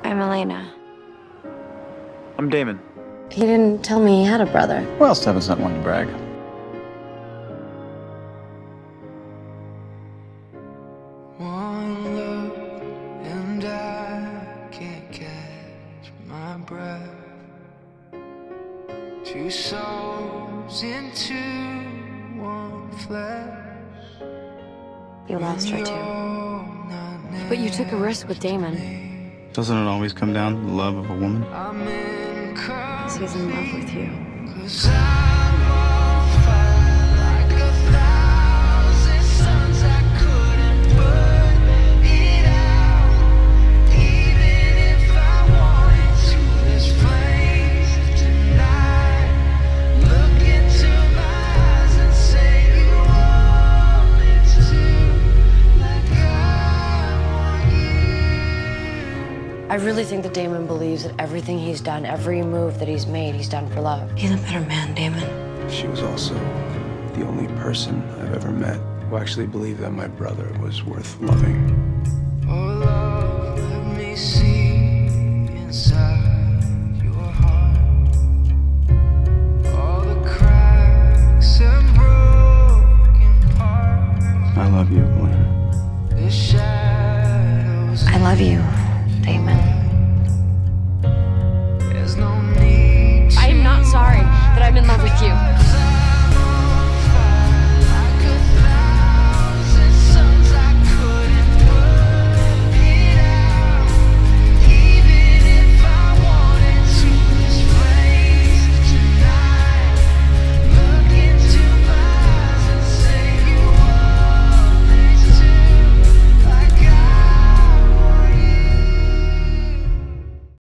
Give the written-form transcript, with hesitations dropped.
I'm Elena. I'm Damon. He didn't tell me he had a brother. Well, Steven's not one to brag. One look and I can't catch my breath. Two souls into one flesh. You lost her too. But you took a risk with Damon. Doesn't it always come down to the love of a woman? Because he's in love with you. I really think that Damon believes that everything he's done, every move that he's made, he's done for love. He's a better man, Damon. She was also the only person I've ever met who actually believed that my brother was worth loving. Oh, love, let me see inside your heart. All the cracks and broken parts. I love you, Elena. The shadows. I love you.